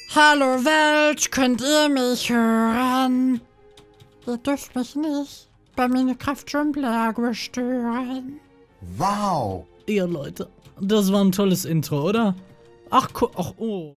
Hallo Welt, könnt ihr mich hören? Ihr dürft mich nicht bei Minecraft Jump'n'Lagos stören. Wow! Ja, Leute, das war ein tolles Intro, oder? Ach, oh.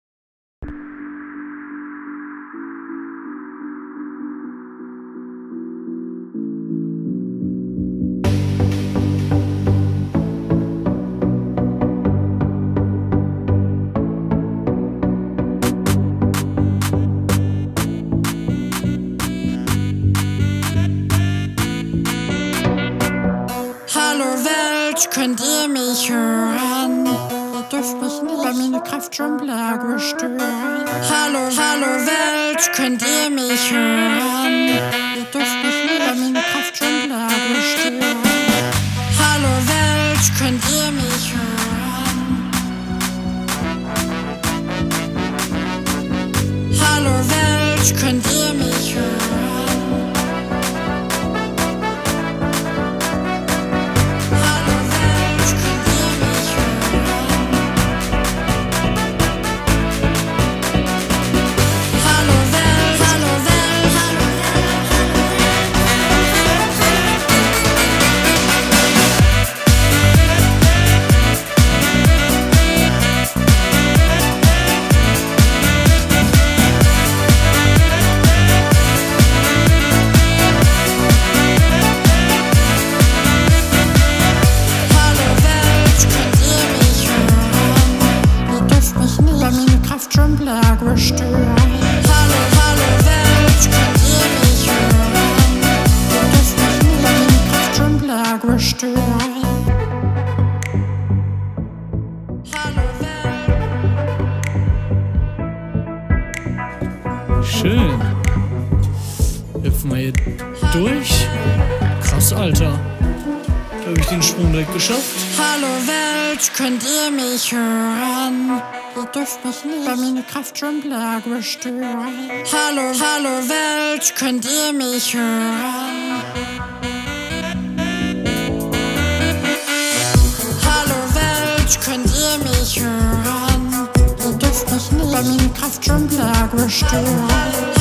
Hallo Welt, könnt ihr mich hören? Ihr dürft mich nicht bei Minecraft Jump'n'Lagos stören. Hallo Welt, könnt ihr mich hören? Ihr dürft mich nicht bei Minecraft Jump'n'Lagos stören. Hallo Welt, könnt ihr mich hören? Hallo Welt, könnt ihr mich hören? Jump'n'Lagos stören. Hallo Welt, könnt ihr mich hören? Ihr dürft mich nicht bei Minecraft Jump'n'Lagos stören. Hallo Welt. Schön. Hüpfen wir hier durch. Krass, Alter. Habe ich den Sprung direkt geschafft? Hallo Welt, könnt ihr mich hören? Ihr dürft mich nicht bei Minecraft Jump'n'Lagos stören. Hallo Welt, könnt ihr mich hören? Hallo Welt, könnt ihr mich hören? Ihr dürft mich nicht bei Minecraft Jump'n'Lagos stören.